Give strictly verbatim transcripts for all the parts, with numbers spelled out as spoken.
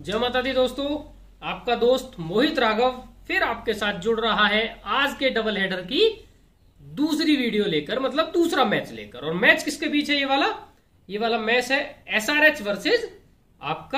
जय माता दी दोस्तों, आपका दोस्त मोहित राघव फिर आपके साथ जुड़ रहा है आज के डबल हेडर की दूसरी वीडियो लेकर, मतलब दूसरा मैच लेकर। और मैच किसके बीच है? ये वाला ये वाला मैच है एसआरएच वर्सेस आपका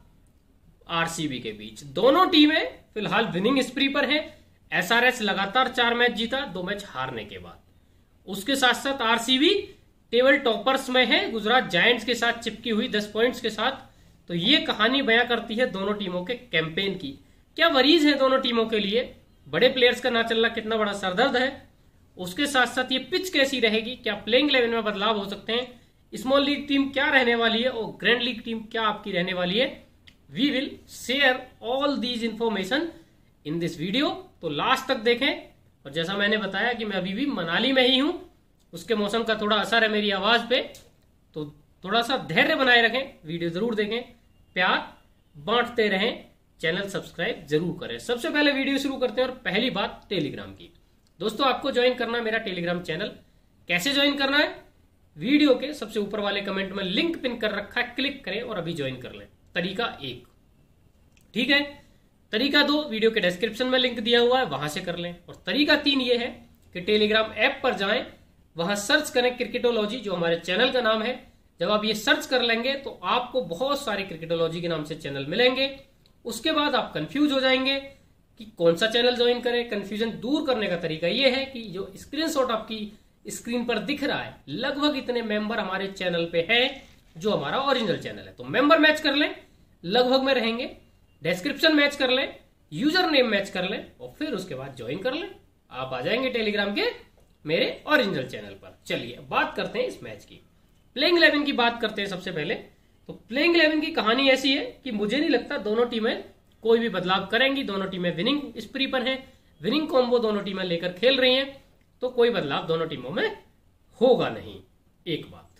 आरसीबी के बीच। दोनों टीमें फिलहाल विनिंग स्प्री पर हैं। एसआरएच लगातार चार मैच जीता, दो मैच हारने के बाद। उसके साथ साथ आरसीबी टेबल टॉपर्स में है, गुजरात जायंट्स के साथ चिपकी हुई दस पॉइंट्स के साथ। तो ये कहानी बयां करती है दोनों टीमों के कैंपेन की। क्या वरीज है दोनों टीमों के लिए, बड़े प्लेयर्स का ना चलना कितना बड़ा सरदर्द है। उसके साथ साथ ये पिच कैसी रहेगी, क्या प्लेइंग इलेवन में बदलाव हो सकते हैं, स्मॉल लीग टीम क्या रहने वाली है और ग्रैंड लीग टीम क्या आपकी रहने वाली है। We will share all these information in this video, तो लास्ट तक देखें। और जैसा मैंने बताया कि मैं अभी भी मनाली में ही हूं, उसके मौसम का थोड़ा असर है मेरी आवाज पे, तो थोड़ा सा धैर्य बनाए रखें, वीडियो जरूर देखें, प्यार बांटते रहें, चैनल सब्सक्राइब जरूर करें। सबसे पहले वीडियो शुरू करते हैं और पहली बात टेलीग्राम की। दोस्तों, आपको ज्वाइन करना है मेरा टेलीग्राम चैनल। कैसे ज्वाइन करना है? वीडियो के सबसे ऊपर वाले कमेंट में लिंक पिन कर रखा है, क्लिक करें और अभी ज्वाइन कर लें। तरीका एक, ठीक है। तरीका दो, वीडियो के डिस्क्रिप्शन में लिंक दिया हुआ है, वहां से कर लें। और तरीका तीन ये है कि टेलीग्राम ऐप पर जाएं, वहां सर्च करें क्रिकेटोलॉजी, जो हमारे चैनल का नाम है। जब आप ये सर्च कर लेंगे तो आपको बहुत सारे क्रिकेटोलॉजी के नाम से चैनल मिलेंगे। उसके बाद आप कंफ्यूज हो जाएंगे कि कौन सा चैनल ज्वाइन करें। कंफ्यूजन दूर करने का तरीका ये है कि जो स्क्रीनशॉट आपकी स्क्रीन पर दिख रहा है, लगभग इतने मेंबर हमारे चैनल पे हैं जो हमारा ओरिजिनल चैनल है। तो मेंबर मैच कर लें, लगभग में रहेंगे। डिस्क्रिप्शन मैच कर लें, यूजर नेम मैच कर लें और फिर उसके बाद ज्वाइन कर लें। आप आ जाएंगे टेलीग्राम के मेरे ओरिजिनल चैनल पर। चलिए बात करते हैं इस मैच की। प्लेइंग इलेवन की बात करते हैं सबसे पहले। तो प्लेइंग इलेवन की कहानी ऐसी है कि मुझे नहीं लगता दोनों टीमें कोई भी बदलाव करेंगी। दोनों टीमें विनिंग स्प्री पर हैं, विनिंग कॉम्बो दोनों टीमें लेकर खेल रही हैं, तो कोई बदलाव दोनों टीमों में होगा नहीं। एक बात।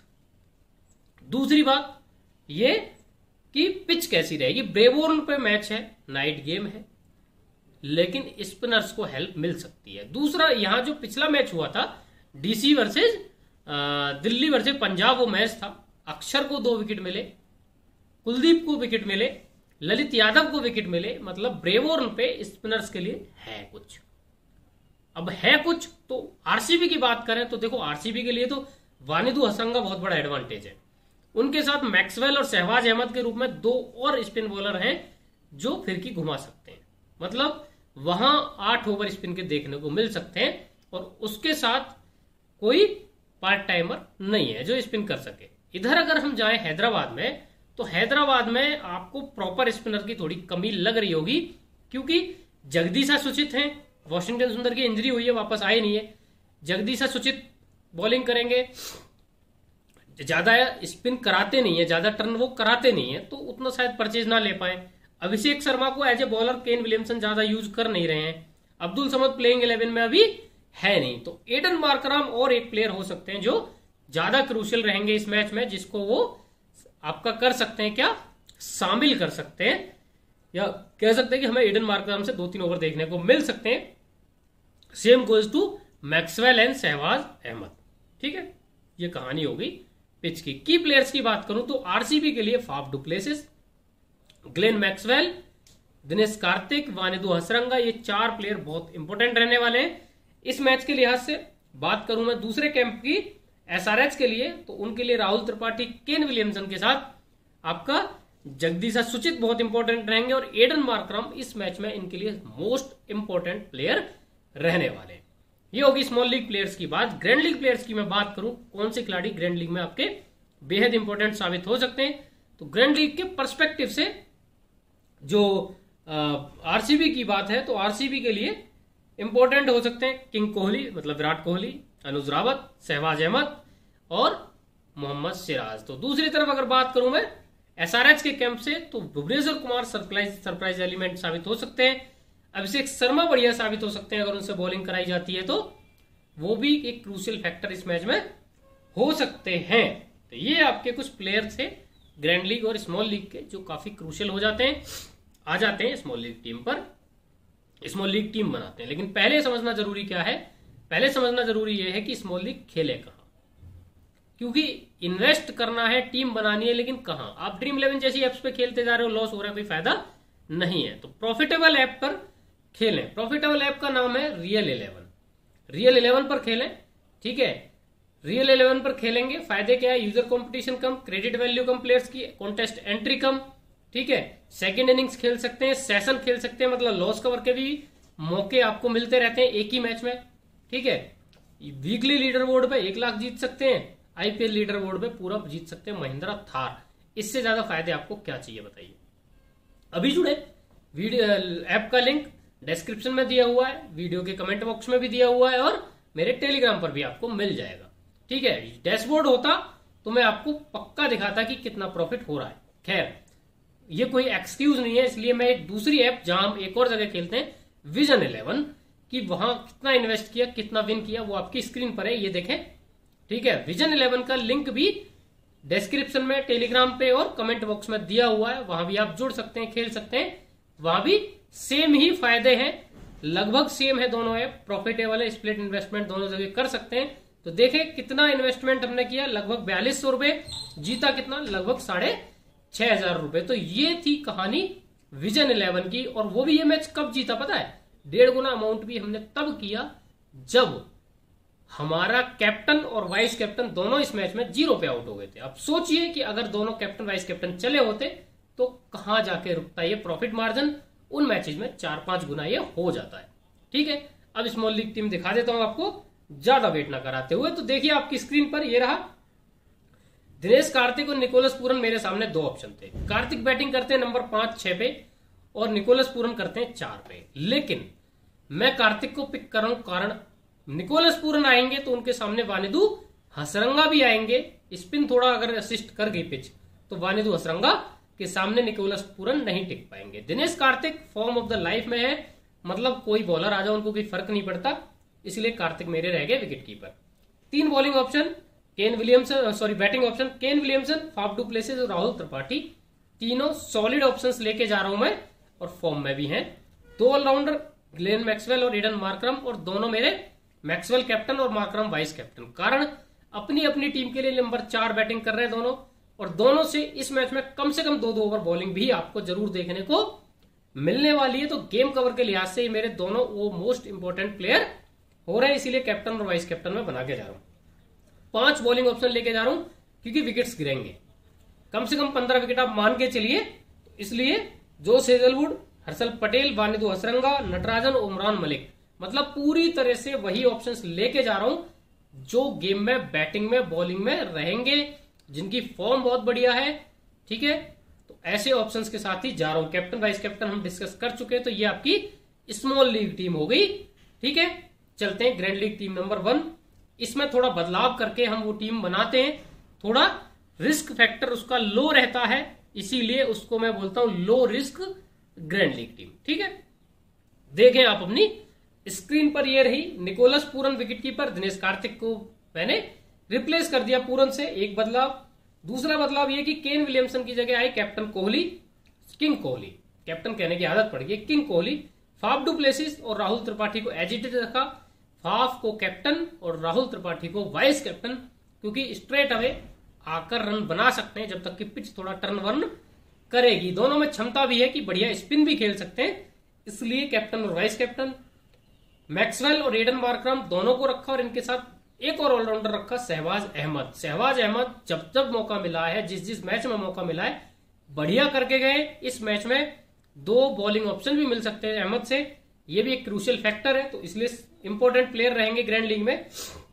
दूसरी बात ये कि पिच कैसी रहेगी। ब्रेबोर्न पे मैच है, नाइट गेम है, लेकिन स्पिनर्स को हेल्प मिल सकती है। दूसरा, यहां जो पिछला मैच हुआ था DC versus Delhi versus Punjab, वो मैच था, अक्षर को दो विकेट मिले, कुलदीप को विकेट मिले, ललित यादव को विकेट मिले। मतलब ब्रेबोर्न पे स्पिनर्स के लिए है कुछ। अब है कुछ, तो आरसीबी की बात करें तो देखो, आरसीबी के लिए तो वानिदु हसन का बहुत बड़ा एडवांटेज है। उनके साथ मैक्सवेल और शहबाज अहमद के रूप में दो और स्पिन बॉलर हैं जो फिरकी घुमा सकते हैं। मतलब वहां आठ ओवर स्पिन के देखने को मिल सकते हैं। और उसके साथ कोई पार्ट टाइमर नहीं है जो स्पिन कर सके। इधर अगर हम जाएं हैदराबाद में, तो हैदराबाद में आपको प्रॉपर स्पिनर की थोड़ी कमी लग रही होगी, क्योंकि जगदीशा सुचित हैं। वॉशिंगटन सुंदर की इंजरी हुई है, वापस आए नहीं है। जगदीशा सुचित बॉलिंग करेंगे, ज्यादा स्पिन कराते नहीं है, ज्यादा टर्न वो कराते नहीं है, तो उतना शायद परचेज ना ले पाए। अभिषेक शर्मा को as a bowler Kane Williamson ज्यादा यूज कर नहीं रहे हैं। अब्दुल समद प्लेइंग इलेवन में अभी है नहीं। तो एडन मार्कराम और एक प्लेयर हो सकते हैं जो ज्यादा क्रूशियल रहेंगे इस मैच में, जिसको वो आपका कर सकते हैं, क्या शामिल कर सकते हैं, या कह सकते हैं कि हमें एडन मार्कराम से दो तीन ओवर देखने को मिल सकते हैं। Same goes to Maxwell and Shahbaz Ahmed. ठीक है, ये कहानी होगी पिच की। की प्लेयर्स की बात करूं तो आरसीबी के लिए Faf du Plessis, Glenn Maxwell, Dinesh Karthik, Wanindu Hasaranga, ये चार प्लेयर बहुत इंपॉर्टेंट रहने वाले हैं इस मैच के लिहाज से। बात करूं मैं दूसरे कैंप की एसआरएच के लिए, तो उनके लिए राहुल त्रिपाठी, केन विलियमसन के साथ आपका जगदीशा सुचित बहुत इंपॉर्टेंट रहेंगे। और एडन मार्कराम इस मैच में इनके लिए मोस्ट इंपॉर्टेंट प्लेयर रहने वाले। ये होगी स्मॉल लीग प्लेयर्स की बात। ग्रैंड लीग प्लेयर्स की मैं बात करूं, कौन से खिलाड़ी ग्रैंड लीग में आपके बेहद इंपॉर्टेंट साबित हो सकते हैं, तो ग्रैंड लीग के परस्पेक्टिव से जो आरसीबी की बात है, तो आरसीबी के लिए इंपॉर्टेंट हो सकते हैं किंग कोहली, मतलब विराट कोहली, अनुज रावत, शहबाज अहमद और मोहम्मद सिराज। तो दूसरी तरफ अगर बात करूं मैं एसआरएच के कैंप से, तो Bhuvneshwar Kumar surprise surprise element साबित हो सकते हैं। अभिषेक शर्मा बढ़िया साबित हो सकते हैं, अगर उनसे बॉलिंग कराई जाती है तो वो भी एक क्रूशियल फैक्टर इस मैच में हो सकते हैं। तो ये आपके कुछ प्लेयर थे ग्रैंड लीग और स्मॉल लीग के, जो काफी क्रूशियल हो जाते हैं, आ जाते हैं स्मॉल लीग टीम पर, स्मॉल लीग टीम बनाते हैं। लेकिन पहले समझना जरूरी क्या है? पहले समझना जरूरी यह है कि स्मॉल लीग खेले कहां। क्योंकि इन्वेस्ट करना है, टीम बनानी है, लेकिन कहां? आप ड्रीम इलेवन जैसी एप्स पे खेलते जा रहे हो, लॉस हो रहा है, कोई फायदा नहीं है। तो प्रॉफिटेबल ऐप पर खेलें। प्रॉफिटेबल ऐप का नाम है रियल इलेवन। रियल इलेवन पर खेलें, ठीक है। रियल इलेवन पर खेलेंगे, फायदे क्या है? यूजर कंपटीशन कम, क्रेडिट वैल्यू कम प्लेयर्स की, कॉन्टेस्ट एंट्री कम, ठीक है। सेकंड इनिंग्स खेल सकते हैं, सेशन खेल सकते हैं, मतलब लॉस कवर के भी मौके आपको मिलते रहते हैं एक ही मैच में, ठीक है। वीकली लीडर बोर्ड पे एक लाख जीत सकते हैं, आईपीएल लीडर बोर्ड पे पूरा जीत सकते हैं महिंद्रा थार। इससे ज्यादा फायदे आपको क्या चाहिए बताइए? अभी जुड़े। वीडियो ऐप का लिंक डिस्क्रिप्शन में दिया हुआ है, वीडियो के कमेंट बॉक्स में भी दिया हुआ है, और मेरे टेलीग्राम पर भी आपको मिल जाएगा, ठीक है। डैशबोर्ड होता तो मैं आपको पक्का दिखाता कि कितना प्रॉफिट हो रहा है। खैर, ये कोई एक्सक्यूज नहीं है, इसलिए मैं एक दूसरी ऐप जहां हम एक और जगह खेलते हैं, विजन इलेवन, कि वहां कितना इन्वेस्ट किया, कितना विन किया, वो आपकी स्क्रीन पर है, ये देखें, ठीक है। विजन इलेवन का लिंक भी डिस्क्रिप्शन में, टेलीग्राम पे और कमेंट बॉक्स में दिया हुआ है, वहां भी आप जुड़ सकते हैं, खेल सकते हैं। वहां भी सेम ही फायदे हैं, लगभग सेम है दोनों ऐप, प्रॉफिटेबल है, स्प्लिट इन्वेस्टमेंट दोनों जगह कर सकते हैं। तो देखें कितना इन्वेस्टमेंट हमने किया, लगभग बयालीस सौ रुपए, जीता कितना, लगभग साढ़े छह हजार रुपए। तो ये थी कहानी विजन इलेवन की। और वो भी ये मैच कब जीता पता है? डेढ़ गुना अमाउंट भी हमने तब किया जब हमारा कैप्टन और वाइस कैप्टन दोनों इस मैच में जीरो पे आउट हो गए थे। अब सोचिए कि अगर दोनों कैप्टन वाइस कैप्टन चले होते तो कहां जाके रुकता ये प्रॉफिट मार्जिन। उन मैचेस में चार पांच गुना ये हो जाता है, ठीक है। अब स्मॉल लीग टीम दिखा देता हूं आपको, ज्यादा वेट ना कराते हुए। तो देखिए आपकी स्क्रीन पर ये रहा, दिनेश कार्तिक और निकोलस पूरन मेरे सामने दो ऑप्शन थे। कार्तिक बैटिंग करते हैं नंबर पांच छह पे और निकोलस पूरन करते हैं चार पे, लेकिन मैं कार्तिक को पिक कर रहा हूं, कारण निकोलस पूरन आएंगे तो उनके सामने वानिदू हसरंगा भी आएंगे। स्पिन थोड़ा अगर असिस्ट कर गई पिच तो वानिदू हसरंगा के सामने निकोलस पूरन नहीं टिक पाएंगे। Dinesh Karthik form of the life में है, मतलब कोई बॉलर आ जाओ उनको कोई फर्क नहीं पड़ता, इसलिए कार्तिक मेरे रह गए विकेट कीपर। तीन bowling option, Kane Williamson, sorry batting option, Kane Williamson, Faf du Plessis और राहुल त्रिपाठी, तीनों सॉलिड ऑप्शंस लेके जा रहा हूं मैं, और फॉर्म में भी हैं। दो ऑलराउंडर, ग्लेन मैक्सवेल और ईडन मार्करम, और दोनों मेरे मैक्सवेल कैप्टन और मार्करम वाइस कैप्टन। कारण अपनी अपनी टीम के लिए नंबर चार बैटिंग कर रहे हैं दोनों, और दोनों से इस मैच में कम से कम दो दो ओवर बॉलिंग भी आपको जरूर देखने को मिलने वाली है। तो गेम कवर के लिहाज से मेरे दोनों वो मोस्ट इंपोर्टेंट प्लेयर हो रहे हैं, इसीलिए कैप्टन और वाइस कैप्टन में बना के जा रहा हूं। पांच बॉलिंग ऑप्शन लेके जा रहा हूं क्योंकि विकेट्स गिरेंगे, कम से कम पंद्रह विकेट आप मान के चलिए। इसलिए जोश हेजलवुड, हर्षल पटेल, वानिदू हसरंगा, नटराजन, उमरान मलिक, मतलब पूरी तरह से वही ऑप्शंस लेके जा रहा हूं जो गेम में बैटिंग में बॉलिंग में रहेंगे, जिनकी फॉर्म बहुत बढ़िया है, ठीक है। तो ऐसे ऑप्शंस के साथ ही जा रहा हूं। कैप्टन वाइस कैप्टन हम डिस्कस कर चुके हैं, तो ये आपकी स्मॉल लीग टीम हो गई, ठीक है। चलते हैं grand league team number one. इसमें थोड़ा बदलाव करके हम वो टीम बनाते हैं, थोड़ा रिस्क फैक्टर उसका लो रहता है, इसीलिए उसको मैं बोलता हूं low risk grand league team, ठीक है। देखें आप अपनी स्क्रीन पर, ये रही Nicholas Pooran wicket keeper, Dinesh Karthik को मैंने रिप्लेस कर दिया पूरन से, एक बदलाव। दूसरा बदलाव ये कि केन विलियमसन की जगह आए captain Kohli, king Kohli, captain कहने की आदत पड़ गई, king Kohli. Faf du Plessis और राहुल त्रिपाठी को एजिटेड रखा, फाफ को कैप्टन और राहुल त्रिपाठी को वाइस कैप्टन, क्योंकि स्ट्रेट अवे आकर रन बना सकते हैं जब तक कि पिच थोड़ा टर्न वर्न करेगी। दोनों में क्षमता भी है कि बढ़िया स्पिन भी खेल सकते हैं, इसलिए कैप्टन और वाइस कैप्टन। मैक्सवेल और एडन मार्करम दोनों को रखा, और इनके साथ एक और ऑलराउंडर रखा, शहबाज अहमद। शहबाज अहमद जब जब मौका मिला है, जिस जिस मैच में मौका मिला है, बढ़िया करके गए। इस मैच में दो बॉलिंग ऑप्शन भी मिल सकते हैं अहमद से, ये भी एक क्रूशियल फैक्टर है, तो इसलिए इंपॉर्टेंट प्लेयर रहेंगे ग्रैंड लीग में।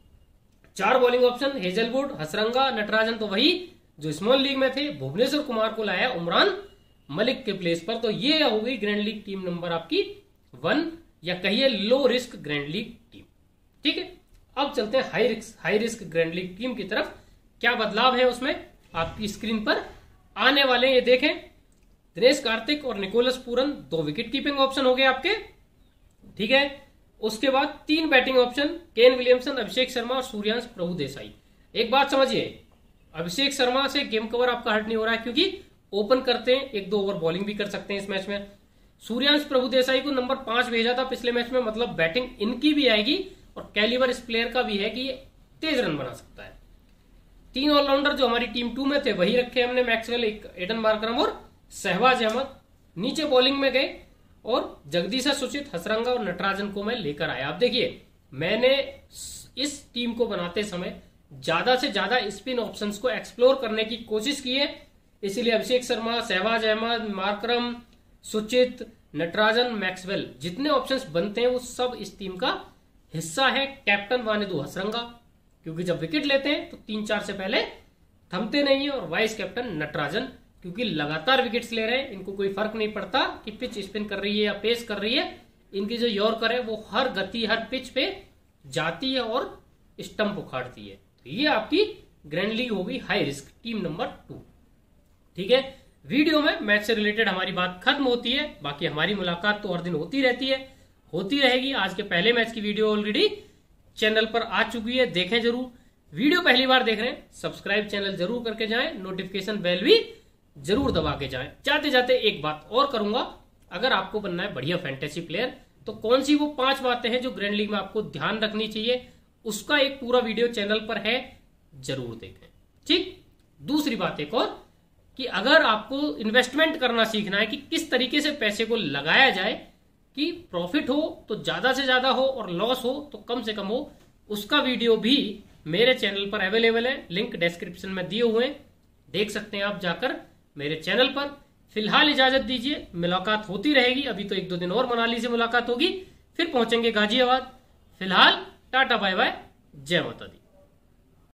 चार bowling option, Hazlewood, Hasaranga, Natarajan तो वही जो स्मॉल लीग में थे, भुवनेश्वर कुमार को लाया उमरान मलिक के प्लेस पर। तो ये हो गई ग्रैंड लीग टीम नंबर आपकी वन, या कहिए low risk grand league team, ठीक है। अब चलते हैं high risk high risk grand league team की तरफ। क्या बदलाव है उसमें आपकी स्क्रीन पर आने वाले, ये देखें। दिनेश कार्तिक और निकोलस पूरन दो विकेट कीपिंग ऑप्शन हो गए आपके, ठीक है। उसके बाद तीन batting option, Kane Williamson, Abhishek Sharma और सूर्यांश प्रभु देसाई। एक बात समझिए, अभिषेक शर्मा से गेम कवर आपका हर्ट नहीं हो रहा है, क्योंकि ओपन करते हैं, एक दो ओवर बॉलिंग भी कर सकते हैं इस मैच में। सूर्यांश प्रभु देसाई को नंबर पांच भेजा था पिछले मैच में, मतलब बैटिंग इनकी भी आएगी, और कैलिबर इस प्लेयर का भी है कि ये तेज रन बना सकता है। तीन ऑलराउंडर जो हमारी टीम टू में थे वही रखे हमने, मैक्सवेल, एडन मार्करम और शहबाज अहमद। नीचे बॉलिंग में गए और जगदीशा सुचित, हसरंगा और नटराजन को मैं लेकर आया। आप देखिए मैंने इस टीम को बनाते समय ज्यादा से ज्यादा स्पिन ऑप्शंस को एक्सप्लोर करने की कोशिश की है, इसीलिए अभिषेक शर्मा, शहबाज अहमद, मार्करम, सुचित, नटराजन, मैक्सवेल जितने ऑप्शंस बनते हैं वो सब इस टीम का हिस्सा है। कैप्टन वानिदू हसरंगा, क्योंकि जब विकेट लेते हैं तो तीन चार से पहले थमते नहीं है, और वाइस कैप्टन नटराजन, क्योंकि लगातार विकेट्स ले रहे हैं, इनको कोई फर्क नहीं पड़ता कि पिच स्पिन कर रही है या पेस कर रही है, इनकी जो यॉर्कर है वो हर गति हर पिच पे जाती है और स्टंप उखाड़ती है। तो ये आपकी ग्रैंड लीग होगी high risk team number two. ठीक है, वीडियो में मैच से रिलेटेड हमारी बात खत्म होती है, बाकी हमारी मुलाकात तो हर दिन होती रहती है, होती रहेगी। आज के पहले मैच की वीडियो ऑलरेडी चैनल पर आ चुकी है, देखें जरूर। वीडियो पहली बार देख रहे हैं सब्सक्राइब चैनल जरूर करके जाएं, नोटिफिकेशन बेल भी जरूर दबा के जाएं। जाते जाते एक बात और करूंगा, अगर आपको बनना है बढ़िया फैंटेसी प्लेयर तो कौन सी वो पांच बातें हैं जो ग्रैंड लीग में आपको ध्यान रखनी चाहिए, उसका एक पूरा वीडियो चैनल पर है, जरूर देखें। ठीक, दूसरी बात एक और कि अगर आपको इन्वेस्टमेंट करना सीखना है कि किस तरीके से पैसे को लगाया जाए कि प्रॉफिट हो तो ज्यादा से ज्यादा हो और लॉस हो तो कम से कम हो, उसका वीडियो भी मेरे चैनल पर अवेलेबल है, लिंक डिस्क्रिप्शन में दिए हुए हैं, देख सकते हैं आप जाकर मेरे चैनल पर। फिलहाल इजाजत दीजिए, मुलाकात होती रहेगी, अभी तो एक दो दिन और मनाली से मुलाकात होगी, फिर पहुंचेंगे गाजियाबाद। फिलहाल टाटा बाय बाय, जय माता दी।